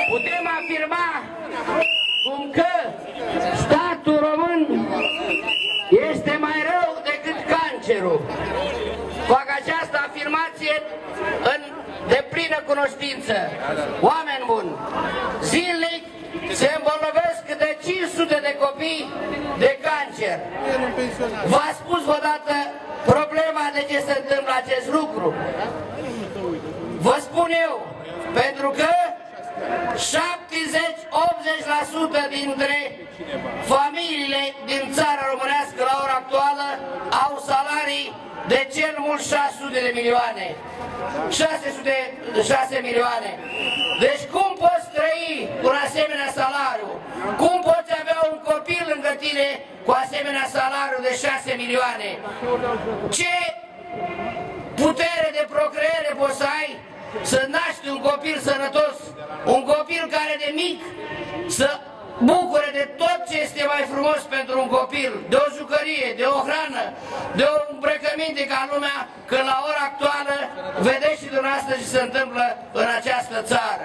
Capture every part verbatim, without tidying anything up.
putem afirma cum că statul român este mai rău decât cancerul. Fac această afirmație în deplină cunoștință. Oameni buni, zilnic se îmbolnăvesc câte cinci sute de copii de cancer. V-a spus odată problema de ce se întâmplă acest lucru? Vă spun eu, pentru că șaptezeci la optzeci la sută dintre familiile din țara românească la ora actuală au salarii de cel mult șase sute de milioane. șase sute șase milioane. Deci cum poți trăi cu un asemenea salariu? Cum poți avea un copil lângă tine cu asemenea salariu de șase milioane? Ce putere de procreere poți să ai să naști un copil sănătos? Un copil care de mic să bucure de tot ce este mai frumos pentru un copil, de o jucărie, de o hrană, de o îmbrăcăminte ca lumea, când la ora actuală vedeți și dumneavoastră ce se întâmplă în această țară.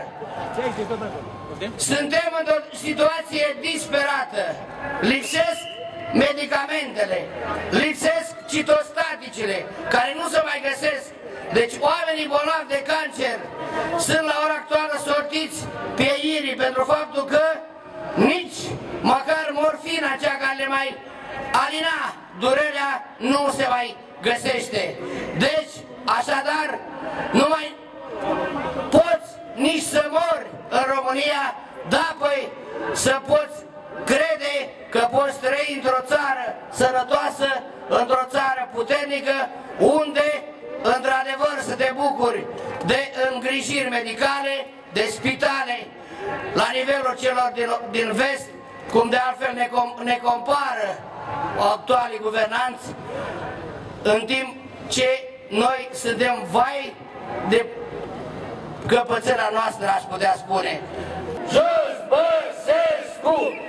Suntem într-o situație disperată. Lipsesc medicamentele, lipsesc citostaticele, care nu se mai găsesc. Deci oamenii bolnavi de cancer sunt la ora actuală sortiți pieirii pentru faptul că nici măcar morfina, cea care le mai alina durerea, nu se mai găsește. Deci, așadar, nu mai poți nici să mori în România, da, păi să poți crede că poți trăi într-o țară sănătoasă, într-o țară puternică, unde într-adevăr să te bucuri de îngrijiri medicale, de spitale, la nivelul celor din, din vest, cum de altfel ne, com, ne compară actualii guvernanți, în timp ce noi suntem vai de căpățâna noastră, aș putea spune. Jos Băsescu!